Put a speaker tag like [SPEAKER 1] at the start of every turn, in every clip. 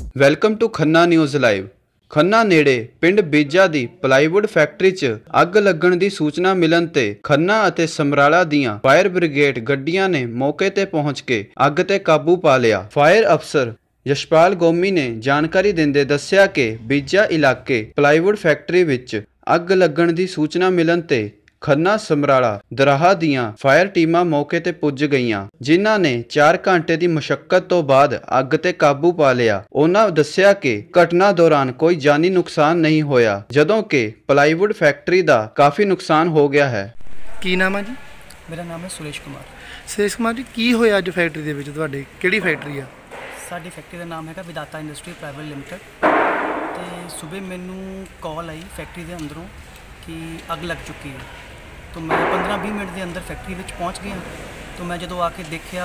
[SPEAKER 1] Welcome to Khanna news live. Khanna ਨੇੜੇ ਪਿੰਡ ਬੀਜਾ ਦੀ plywood factory 'ਚ ਅੱਗ ਲੱਗਣ ਦੀ ਸੂਚਨਾ ਮਿਲਣ ਤੇ ਖੰਨਾ ਅਤੇ ਸਮਰਾਲਾ ਦੀਆਂ ਫਾਇਰ ਬ੍ਰਿਗੇਡ ਗੱਡੀਆਂ ਨੇ ਮੌਕੇ ਤੇ ਪਹੁੰਚ ਕੇ ਅੱਗ ਤੇ ਕਾਬੂ ਪਾ ਲਿਆ। ਫਾਇਰ ਅਫਸਰ ਯਸ਼ਪਾਲ ਗੋਮੀ ਨੇ ਜਾਣਕਾਰੀ ਦਿੰਦੇ ਦੱਸਿਆ ਕਿ ਬੀਜਾ ਇਲਾਕੇ ਪਲਾਈਵੁੱਡ ਫੈਕਟਰੀ ਵਿੱਚ ਅੱਗ ਲੱਗਣ ਦੀ ਸੂਚਨਾ ਮਿਲਣ ਤੇ ਖੰਨਾ ਸਮਰਾਲਾ ਦਰਾਹਾ ਦੀਆਂ ਫਾਇਰ ਟੀਮਾਂ ਮੌਕੇ ਤੇ ਪੁੱਜ ਗਈਆਂ, ਜਿਨ੍ਹਾਂ ਨੇ 4 ਘੰਟੇ ਦੀ ਮੁਸ਼ੱਕਤ ਤੋਂ ਬਾਅਦ ਅੱਗ ਤੇ ਕਾਬੂ ਪਾ ਲਿਆ। ਉਹਨਾਂ ਦੱਸਿਆ ਕਿ ਘਟਨਾ ਦੌਰਾਨ ਕੋਈ ਜਾਨੀ ਨੁਕਸਾਨ ਨਹੀਂ ਹੋਇਆ, ਜਦੋਂ ਕਿ ਪਲਾਈਵੁੱਡ ਫੈਕਟਰੀ ਦਾ ਕਾਫੀ ਨੁਕਸਾਨ ਹੋ ਗਿਆ ਹੈ।
[SPEAKER 2] ਕੀ ਨਾਮ ਹੈ ਜੀ?
[SPEAKER 3] मेरा नाम है सुरेश कुमार।
[SPEAKER 2] ਸੁਰੇਸ਼ ਕੁਮਾਰ ਜੀ, ਕੀ ਹੋਇਆ ਅੱਜ ਫੈਕਟਰੀ ਦੇ ਵਿੱਚ? ਤੁਹਾਡੇ ਕਿਹੜੀ ਫੈਕਟਰੀ ਆ?
[SPEAKER 3] साड़ी फैक्ट्री का नाम है विदाता इंडस्ट्री प्राइवेट लिमिटेड। तो सुबह मैनू कॉल आई फैक्ट्री के अंदरों कि अग लग चुकी है। तो मैं 15-20 मिनट के अंदर फैक्ट्री में पहुँच गया। तो मैं जो आके देखा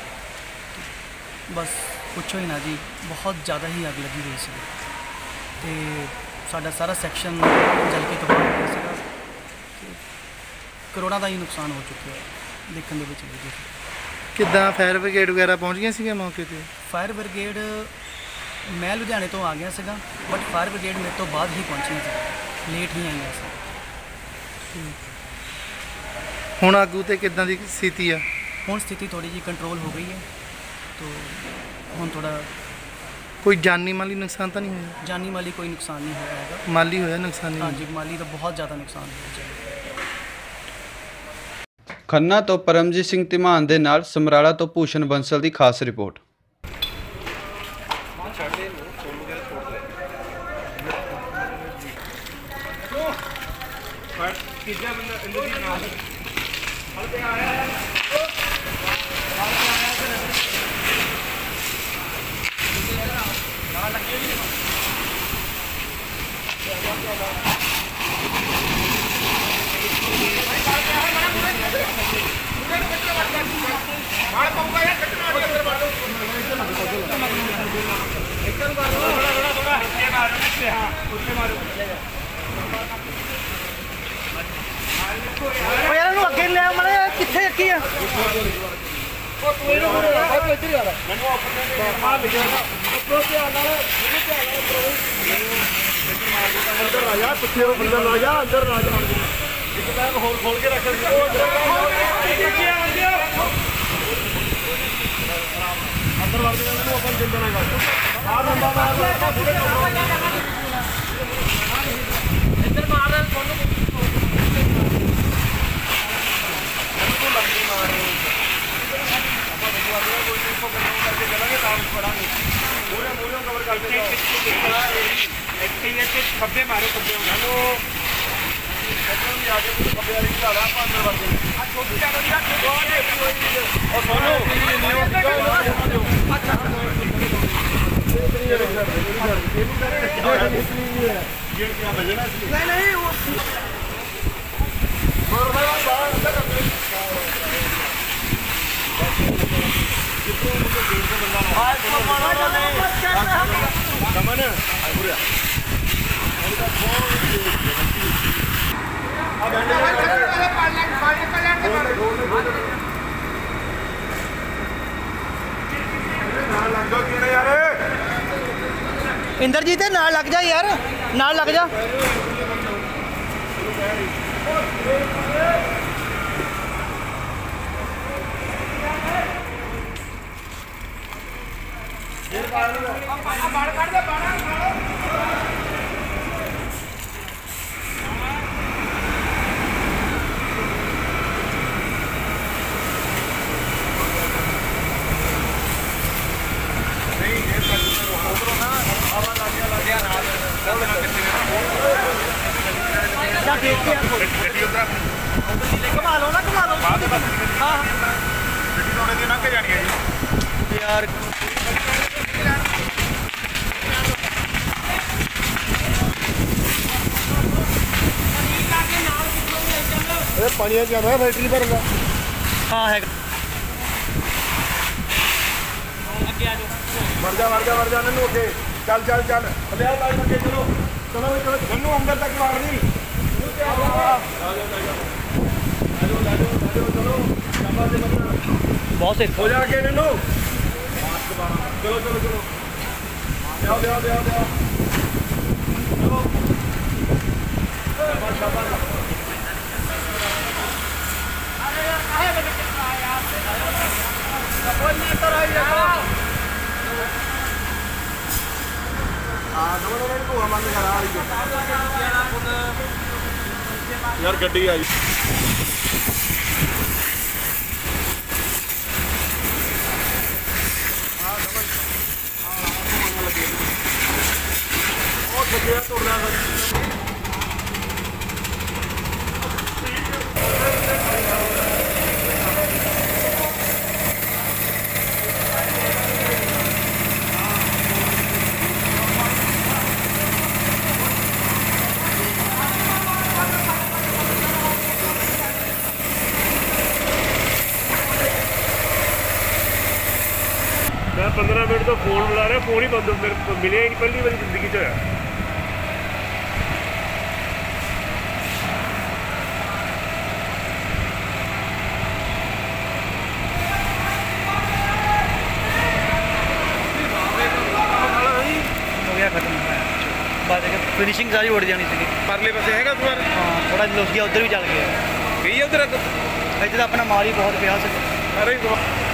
[SPEAKER 3] तो बस पुछो ही ना जी, बहुत ज़्यादा ही अग लगी हुई सी। तो साडा सारा सैक्शन जल के तबाह हो गया सीगा। करोड़ों का ही नुकसान हो चुका है। देखने के
[SPEAKER 2] ਕਿੱਦਾਂ ਫਾਇਰ ਬ੍ਰਿਗੇਡ ਵਗੈਰਾ ਪਹੁੰਚ ਗਈਆਂ ਸੀਗੀਆਂ ਮੌਕੇ ਤੇ?
[SPEAKER 3] फायर ब्रिगेड मैं लुधियाने तो आ गया सीगा, बट फायर ब्रिगेड मेरे तो बाद ही पहुंची सी, लेट ही आई सी।
[SPEAKER 2] ਹੁਣ ਅੱਗ ਤੇ ਕਿੱਦਾਂ ਦੀ ਸਥਿਤੀ ਆ?
[SPEAKER 3] हुण स्थिति थोड़ी जी कंट्रोल हो गई है। तो हुण थोड़ा
[SPEAKER 2] ਕੋਈ ਜਾਨੀ ਮਾਲੀ ਨੁਕਸਾਨ ਤਾਂ ਨਹੀਂ ਹੋਇਆ?
[SPEAKER 3] जानी माली कोई नुकसान नहीं होया हैगा।
[SPEAKER 2] ਮਾਲੀ ਹੋਇਆ ਨੁਕਸਾਨ?
[SPEAKER 3] हाँ
[SPEAKER 2] ਨਹੀਂ
[SPEAKER 3] जी, माली तो बहुत ज़्यादा नुकसान हो गया।
[SPEAKER 1] ਖੰਨਾ ਤੋਂ ਪਰਮਜੀਤ ਸਿੰਘ ਧੀਮਾਨ ਦੇ ਨਾਲ ਸਮਰਾਲਾ ਤੋਂ ਭੂਸ਼ਣ ਬੰਸਲ ਦੀ ਖਾਸ ਰਿਪੋਰਟ।
[SPEAKER 2] ਅੱਗੇ ਲੈ ਮਾਰੇ ਕਿੱਥੇ ਕੀ ਆ?
[SPEAKER 4] खब्बे मारे खब्बे
[SPEAKER 2] ਇੰਦਰਜੀਤ ਦੇ ਨਾਲ ਲੱਗ ਜਾ ਯਾਰ, ਨਾਲ ਲੱਗ ਜਾ।
[SPEAKER 4] घुमा लो ना, घुमा लो। हाँ गड्डी तो उन्हें लंघ जानी है जी यार। पानी है फैक्ट्री पर
[SPEAKER 2] हाँ है।
[SPEAKER 4] मर जा नन्नू अगे चल चल चल अगे चलो चलो चलो नन्नू अंदर तक मार दी बहुत से हो जाके नन्नू चलो चलो चलो ਲਿਆਓ ਲਿਆਓ ਲਿਆਓ ਲਿਆਓ ਚਲੋ ਸ਼ਾਬਾਸ਼ ਸ਼ਾਬਾਸ਼ यार गड्डी आई मैं 15 मिनट तो फोन बुला रहा फोन ही बंद मेरे को मिले ही नहीं पहली बार जिंदगी च होया
[SPEAKER 3] हो गया खत्म बाद फिनिशिंग सारी उड़ जानी थी
[SPEAKER 4] परले पासे हैगा तुम्हारे
[SPEAKER 3] हाँ थोड़ा लोग उधर भी चल गया
[SPEAKER 4] गई है उधर
[SPEAKER 3] ਇੱਥੇ ਤਾਂ ਆਪਣਾ ਮਾਲ ਹੀ ਬਹੁਤ ਪਿਆ ਸੀ
[SPEAKER 4] अरे